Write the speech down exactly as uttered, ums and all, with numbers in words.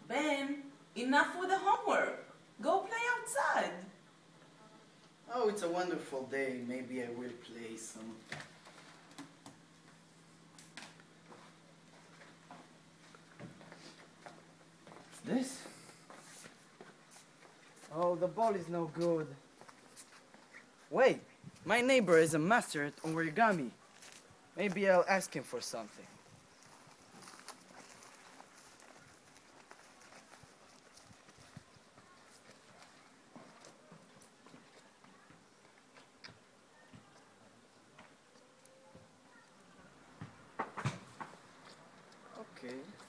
Ben, enough with the homework. Go play outside. Oh, it's a wonderful day. Maybe I will play some. What's this? Oh, the ball is no good. Wait, my neighbor is a master at origami. Maybe I'll ask him for something. Okay.